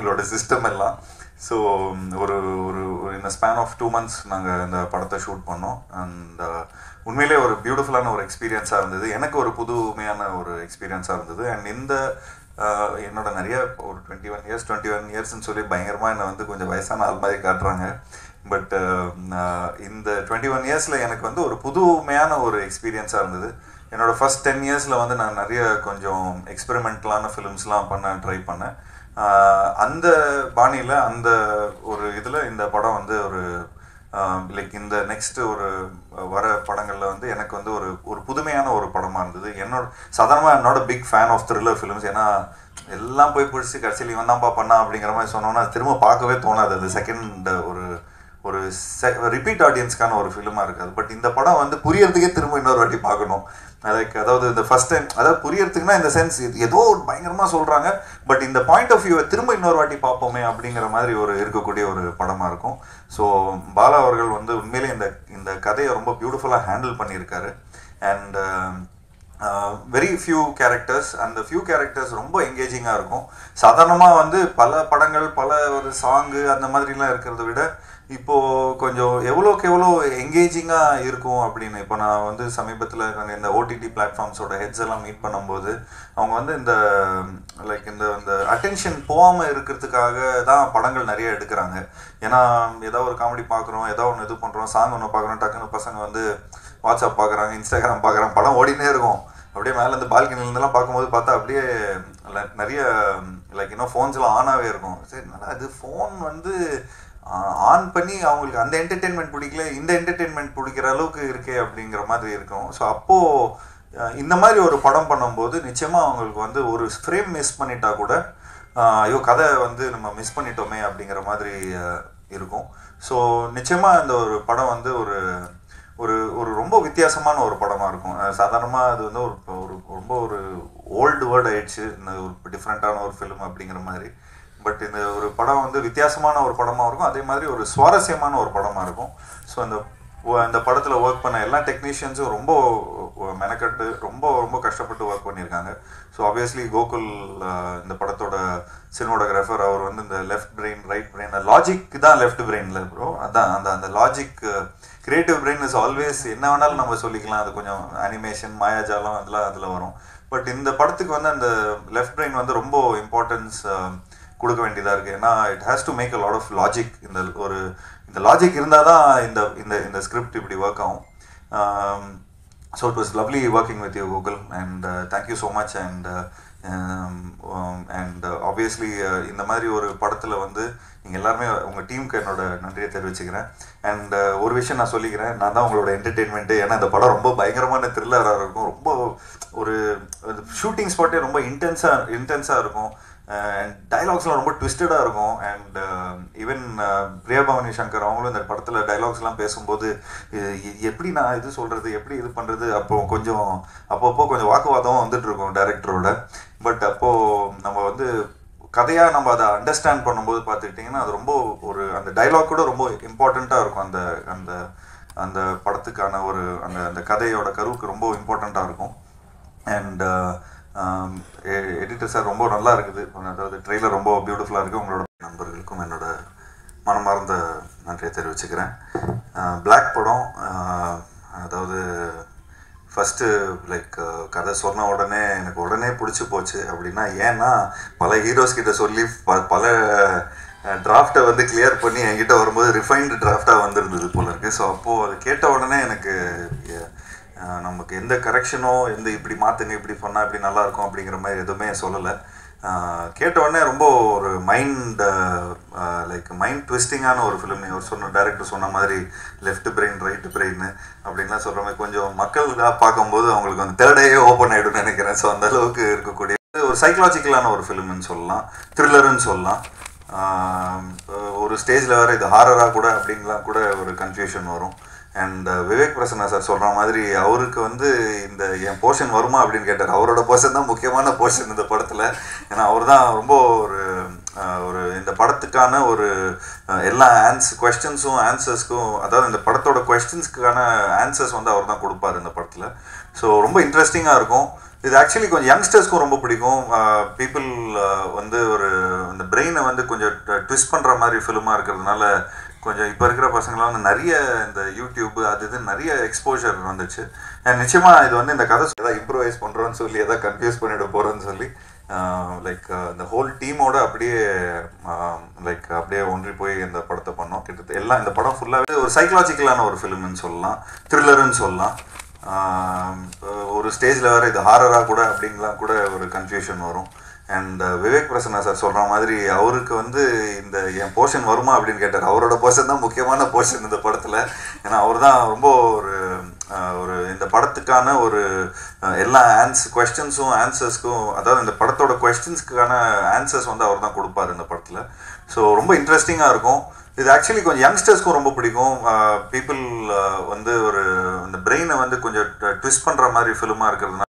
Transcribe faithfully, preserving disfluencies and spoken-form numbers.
எங்களோட சிஸ்டம் எல்லாம். ஸோ ஒரு ஒரு இந்த ஸ்பேன் ஆஃப் டூ மந்த்ஸ் நாங்கள் இந்த படத்தை ஷூட் பண்ணோம். அண்ட் உண்மையிலே ஒரு பியூட்டிஃபுல்லான ஒரு எக்ஸ்பீரியன்ஸாக இருந்தது. எனக்கு ஒரு புதுமையான ஒரு எக்ஸ்பீரியன்ஸாக இருந்தது. அண்ட் இந்த என்னோட நிறைய ஒரு twenty one years twenty one இயர்ஸ்ன்னு சொல்லி பயங்கரமாக என்னை வந்து கொஞ்சம் வயசான ஆள் மாதிரி காட்டுறாங்க. பட் இந்த டுவெண்ட்டி ஒன் இயர்ஸில் எனக்கு வந்து ஒரு புதுமையான ஒரு எக்ஸ்பீரியன்ஸாக இருந்தது. என்னோடய ஃபஸ்ட் டென் இயர்ஸில் வந்து நான் நிறைய கொஞ்சம் எக்ஸ்பெரிமெண்டலான ஃபிலிம்ஸ்லாம் பண்ண ட்ரை பண்ணேன். அந்த பாணியில் அந்த ஒரு இதில் இந்த படம் வந்து ஒரு லைக் இந்த நெக்ஸ்ட் ஒரு வர படங்களில் வந்து எனக்கு வந்து ஒரு ஒரு புதுமையான ஒரு படமாக இருந்தது. என்னோட சாதாரணமாக என்னோட big fan of thriller films. ஏன்னா எல்லாம் போய் பிடிச்சி கடைசியில் இவன் தான்ப்பா பண்ணா அப்படிங்கிற மாதிரி சொன்னோன்னா திரும்ப பார்க்கவே தோணாது. அது செகண்ட் ஒரு ஒரு செ ரிப்பீட் ஆடியன்ஸ்க்கான ஒரு ஃபிலிமாக இருக்காது. பட் இந்த படம் வந்து புரியறதுக்கே திரும்ப இன்னொரு வாட்டி பார்க்கணும். அதுக்கு அதாவது இந்த ஃபஸ்ட் டைம் அதாவது புரியறதுக்குன்னா இந்த சென்ஸ் ஏதோ பயங்கரமாக சொல்கிறாங்க, பட் இந்த பாயிண்ட் ஆஃப் வியூவை திரும்ப இன்னொரு வாட்டி பார்ப்போமே அப்படிங்கிற மாதிரி ஒரு இருக்கக்கூடிய ஒரு படமாக இருக்கும். ஸோ பாலா அவர்கள் வந்து உண்மையிலே இந்த இந்த கதையை ரொம்ப பியூட்டிஃபுல்லாக ஹேண்டில் பண்ணியிருக்காரு. அண்ட் வெரி ஃபியூ கேரக்டர்ஸ், அந்த ஃபியூ கேரக்டர்ஸ் ரொம்ப என்கேஜிங்காக இருக்கும். சாதாரணமாக வந்து பல படங்கள் பல ஒரு சாங்கு அந்த மாதிரிலாம் இருக்கிறத விட இப்போது கொஞ்சம் எவ்வளோக்கு எவ்வளோ என்கேஜிங்காக இருக்கும் அப்படின்னு. இப்போ நான் வந்து சமீபத்தில் இந்த ஓடிடி பிளாட்ஃபார்ம்ஸோட ஹெட்ஸ் எல்லாம் மீட் பண்ணும்போது அவங்க வந்து இந்த லைக் இந்த இந்த அட்டென்ஷன் போகாமல் இருக்கிறதுக்காக தான் படங்கள் நிறைய எடுக்கிறாங்க. ஏன்னா ஏதோ ஒரு காமெடி பார்க்குறோம், ஏதோ ஒன்று இது பண்ணுறோம், சாங் ஒன்று பார்க்குறோம், டக்குன்னு பசங்க வந்து வாட்ஸ்அப் பார்க்குறாங்க, இன்ஸ்டாகிராம் பார்க்குறாங்க, படம் ஓடினே இருக்கும். அப்படியே மேலே இந்த பால்கனிலேருந்துலாம் பார்க்கும்போது பார்த்தா அப்படியே நிறைய லைக் இன்னும் ஃபோன்ஸ்லாம் ஆனாகவே இருக்கும். சரி, நல்லா இது ஃபோன் வந்து ஆன் பண்ணி அவங்களுக்கு அந்த என்டர்டெயின்மெண்ட் பிடிக்கல, இந்த என்டர்டெயின்மெண்ட் பிடிக்கிற அளவுக்கு இருக்கே அப்படிங்கிற மாதிரி இருக்கும். ஸோ அப்போது இந்த மாதிரி ஒரு படம் பண்ணும்போது நிச்சயமாக அவங்களுக்கு வந்து ஒரு ஃப்ரேம் மிஸ் பண்ணிட்டா கூட ஐயோ கதை வந்து நம்ம மிஸ் பண்ணிட்டோமே அப்படிங்கிற மாதிரி இருக்கும். ஸோ நிச்சயமாக இந்த ஒரு படம் வந்து ஒரு ஒரு ஒரு ரொம்ப வித்தியாசமான ஒரு படமாக இருக்கும். சாதாரணமாக அது வந்து ஒரு ஒரு ரொம்ப ஒரு ஓல்டு வேர்ட் ஆயிடுச்சு இந்த ஒரு டிஃப்ரெண்ட்டான ஒரு ஃபிலிம் அப்படிங்கிற மாதிரி. பட் இந்த ஒரு படம் வந்து வித்தியாசமான ஒரு படமாக இருக்கும், அதே மாதிரி ஒரு சுவாரஸ்யமான ஒரு படமாக இருக்கும். ஸோ அந்த அந்த படத்தில் ஒர்க் பண்ண எல்லா டெக்னீஷியன்ஸும் ரொம்ப மெனக்கட்டு ரொம்ப ரொம்ப கஷ்டப்பட்டு ஒர்க் பண்ணியிருக்காங்க. ஸோ ஆப்வியஸ்லி கோகுல் இந்த படத்தோட சினிமோட்டோகிராஃபர், அவர் வந்து இந்த left brain right brain logic தான் லெஃப்ட் பிரெயினில் இருக்கிறோம். அதான் அந்த அந்த logic creative brain is always என்ன வேணாலும் நம்ம சொல்லிக்கலாம். அது கொஞ்சம் அனிமேஷன் மாயாஜாலம் அதெல்லாம் அதில் வரும். பட் இந்த படத்துக்கு வந்து அந்த லெஃப்ட் பிரெயின் வந்து ரொம்ப இம்பார்ட்டன்ஸ் கொடுக்க வேண்டியதாக இருக்குது. ஏன்னா it has to make a lot of logic. இந்த ஒரு இந்த லாஜிக் இருந்தால் தான் இந்த இந்த இந்த ஸ்கிரிப்ட் இப்படி ஒர்க் ஆகும். So it was lovely working with you Google, and thank you so much. And and obviously இந்த மாதிரி ஒரு படத்தில் வந்து நீங்கள் எல்லாருமே உங்கள் டீமுக்கு என்னோட நன்றியை தெரிவிச்சுக்கிறேன். அண்ட் ஒரு விஷயம் நான் சொல்லிக்கிறேன், நான் தான் உங்களோட என்டர்டெயின்மெண்ட்டு. ஏன்னா இந்த படம் ரொம்ப பயங்கரமான த்ரில்லராக இருக்கும். ரொம்ப ஒரு ஷூட்டிங் ஸ்பாட்டே ரொம்ப இன்டென்ஸாக இன்டென்ஸாக இருக்கும். அண்ட் டைலாக்ஸ்லாம் ரொம்ப ட்விஸ்டடாக இருக்கும். அண்ட் ஈவன் பிரியா பவானி சங்கர் அவங்களும் இந்த படத்தில் டைலாக்ஸ்லாம் பேசும்போது எப்படி நான் இது சொல்கிறது, எப்படி இது பண்ணுறது, அப்போ கொஞ்சம் அப்பப்போ கொஞ்சம் வாக்குவாதம் வந்துட்டு இருக்கும் டைரக்டரோட. பட் அப்போது நம்ம வந்து கதையாக நம்ம அதை அண்டர்ஸ்டாண்ட் பண்ணும்போது பார்த்துக்கிட்டிங்கன்னா அது ரொம்ப ஒரு அந்த டைலாக் கூட ரொம்ப இம்பார்ட்டண்ட்டாக இருக்கும். அந்த அந்த அந்த படத்துக்கான ஒரு அந்த அந்த கதையோட கருவுக்கு ரொம்ப இம்பார்ட்டண்ட்டாக இருக்கும். அண்ட் எடிட்டர் சார் ரொம்ப நல்லா இருக்குது, அதாவது ட்ரெய்லர் ரொம்ப பியூட்டிஃபுல்லாக இருக்குது. உங்களோட நண்பர்களுக்கும் என்னோட மனமார்ந்த நன்றியை தெரிவிச்சுக்கிறேன். பிளாக் படம் அதாவது ஃபஸ்ட்டு லைக் கதை சொன்ன உடனே எனக்கு உடனே பிடிச்சி போச்சு. அப்படின்னா ஏன்னா பல ஹீரோஸ் கிட்ட சொல்லி ப பல டிராஃப்டை வந்து கிளியர் பண்ணி என்கிட்ட வரும்போது ரிஃபைன்டு டிராஃப்டாக வந்துருந்தது போல இருக்குது. ஸோ அப்போது அது கேட்ட உடனே எனக்கு நமக்கு எந்த கரெக்ஷனோ எந்த இப்படி மாற்றுங்க இப்படி பண்ணால் இப்படி நல்லாயிருக்கும் அப்படிங்கிற மாதிரி எதுவுமே சொல்லலை. கேட்ட உடனே ரொம்ப ஒரு மைண்ட் லைக் மைண்ட் ட்விஸ்டிங்கான ஒரு ஃபிலிம். அவர் சொன்ன டைரக்டர் சொன்ன மாதிரி லெஃப்ட் பிரெயின் ரைட்டு பிரெயின் அப்படின்லாம் சொல்கிற மாதிரி கொஞ்சம் மக்கள் பார்க்கும்போது அவங்களுக்கு வந்து தேர்டையே ஓப்பன் ஆகிடும்னு நினைக்கிறேன். ஸோ அந்த அளவுக்கு இருக்கக்கூடிய ஒரு சைக்கலாஜிக்கலான ஒரு ஃபிலிம்னு சொல்லலாம், த்ரில்லருன்னு சொல்லலாம். ஒரு ஸ்டேஜில் வேறு இது ஹாரராக கூட அப்படின்லாம் கூட ஒரு கன்ஃபியூஷன் வரும். அண்ட் விவேக் பிரசன்னா சார் சொல்கிற மாதிரி அவருக்கு வந்து இந்த என் போர்ஷன் வருமா அப்படின்னு கேட்டார். அவரோட போர்ஷன் தான் முக்கியமான போர்ஷன் இந்த படத்தில். ஏன்னா அவர் தான் ரொம்ப ஒரு ஒரு இந்த படத்துக்கான ஒரு எல்லா ஆன்ஸ் கொஸ்டின்ஸும் ஆன்சர்ஸ்க்கும், அதாவது இந்த படத்தோட கொஸ்டின்ஸ்க்கான ஆன்சர்ஸ் வந்து அவர் தான் கொடுப்பார் இந்த படத்தில். ஸோ ரொம்ப இன்ட்ரெஸ்டிங்காக இருக்கும். இது ஆக்சுவலி கொஞ்சம் யங்ஸ்டர்ஸ்க்கும் ரொம்ப பிடிக்கும். பீப்புள் வந்து ஒரு இந்த பிரெயினை வந்து கொஞ்சம் ட்விஸ்ட் பண்ணுற மாதிரி ஃபிலிமாக இருக்கிறதுனால கொஞ்சம் இப்போ இருக்கிற பசங்களாம் வந்து நிறைய இந்த யூடியூப் அது இது நிறைய எக்ஸ்போஜர் வந்துச்சு. நிச்சயமாக இது வந்து இந்த கதை எதாவது இம்ப்ரூவைஸ் பண்ணுறோன்னு சொல்லி எதாவது கன்ஃபியூஸ் பண்ணிட போகிறோன்னு சொல்லி லைக் இந்த ஹோல் டீமோட அப்படியே லைக் அப்படியே ஒன்றி போய் இந்த படத்தை பண்ணோம். கிட்டத்தட்ட எல்லாம் இந்த படம் ஃபுல்லாகவே ஒரு சைக்கலாஜிக்கலான ஒரு ஃபிலிம்னு சொல்லலாம், த்ரில்லருன்னு சொல்லலாம். ஒரு ஸ்டேஜில் வேறு இது ஹாரராக கூட அப்படின்லாம் கூட ஒரு கன்ஃபியூஷன் வரும். அண்ட் விவேக் பிரசன்னா சார் சொல்கிற மாதிரி அவருக்கு வந்து இந்த என் போர்ஷன் வருமா அப்படின்னு கேட்டார். அவரோட போர்ஷன் தான் முக்கியமான போர்ஷன் இந்த படத்தில். ஏன்னா அவர் தான் ரொம்ப ஒரு ஒரு இந்த படத்துக்கான ஒரு எல்லா ஆன்ஸ் கொஸ்டின்ஸும் ஆன்சர்ஸ்க்கும், அதாவது இந்த படத்தோட கொஸ்டின்ஸ்க்கான ஆன்சர்ஸ் வந்து அவர் தான் கொடுப்பார் இந்த படத்தில். ஸோ ரொம்ப இன்ட்ரெஸ்டிங்காக இருக்கும். இது ஆக்சுவலி கொஞ்சம் யங்ஸ்டர்ஸ்க்கும் ரொம்ப பிடிக்கும். பீப்புள் வந்து ஒரு இந்த பிரெயினை வந்து கொஞ்சம் ட்விஸ்ட் பண்ணுற மாதிரி ஃபிலிமாக இருக்கிறதுனால